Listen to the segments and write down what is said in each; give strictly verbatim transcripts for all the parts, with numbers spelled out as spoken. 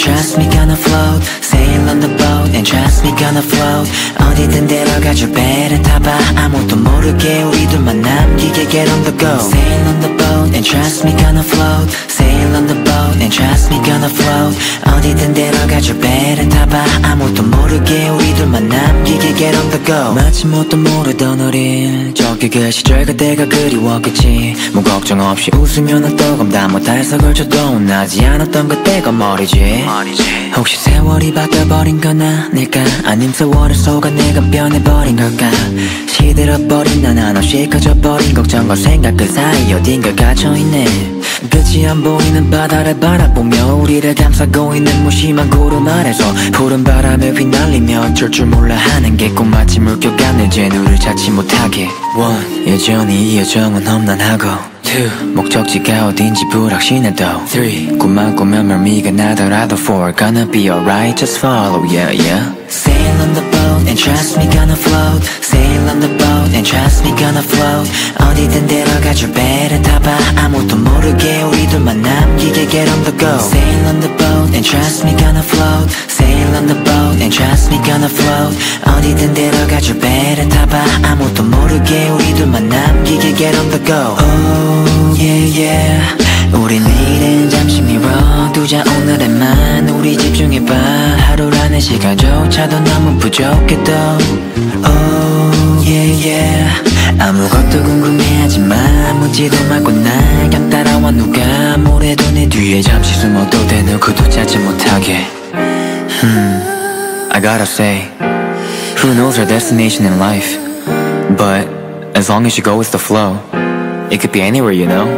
trust me gonna float. Sail on the boat and trust me gonna float. 어디든 데려가줄 배를 타봐. 아무도 모르게 우리 둘만 남기게 get on the go. Sail on the boat and trust me gonna float. Sail on the boat and trust me gonna float. 어디든 데려가줄 배를 타봐. 아무도 모르게 우리 둘만 남기게 get on the go. 마치 뭣도 모르던 어린 저기 그 시절 그때가 그리웠겠지. 뭐 걱정 없이 웃으면 떠금 다 못해서 걸쳐도 나지 않았던 그때가 머리지. 혹시 세월이 바뀌어버린 건 아닐까? 아님 세월의 속아 내가 변해버린 걸까? 시들어버린 난 한없이 커져버린 걱정과 생각 그 사이 어딘가 갇혀있네. 끝이 안 보이는 바다를 바라보며 우리를 감싸고 있는 무심한 구름 아래서 푸른 바람에 휘날리며 어쩔 줄 몰라 하는 게 꼭 마치 물결같는 제 눈을 찾지 못하게. One, 여전히 이 여정은 험난하고 Two, 목적지가 어딘지 불확신해도 Three, 꿈만 꾸면 멀미가 나더라도 Four, gonna be alright, just follow, yeah, yeah. Sail on the boat and trust me gonna float. Sail on the boat and trust me gonna float. 어디든 데려가줄 배를 타봐. 아무도 모르게 우리 둘만 남기게 get on the go. Sail on the boat and trust me gonna float. Sail on the boat and trust me gonna float. 어디든 데려가줄 배를 타봐. 아무도 모르게 우리 둘만 남기게 get on the go. Oh yeah yeah. 우리 내일은 잠시 미뤄두자. 오늘에만 우리 집중해봐. 하루라는 시간조차도 너무 부족해도 Oh yeah yeah. 아무것도 궁금해하지 마. 묻지도 말고 날 그냥 따라와. 누가 뭐래도 내 뒤에 잠시 숨어도 돼. 누구도 찾지 못하게. Hmm, I gotta say, who knows our destination in life? But as long as you go with the flow, it could be anywhere, you know?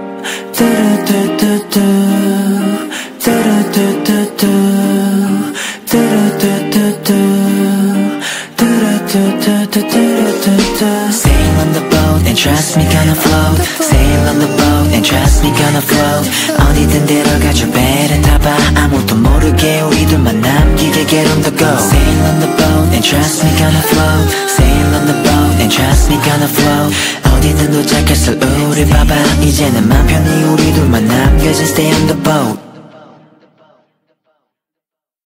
Sail on the boat and trust me gonna float. Sail on the boat and trust me gonna float. 어디든 데려가줄 배를 타봐. 아무도 모르게 우리 둘만 남기게 get on the go. Sail on the boat and trust me gonna float. Sail on the boat and trust me gonna float. 어디든 도착했을 우리 봐봐. 이제는 맘 편히 우리 둘만 남겨진 stay on the boat.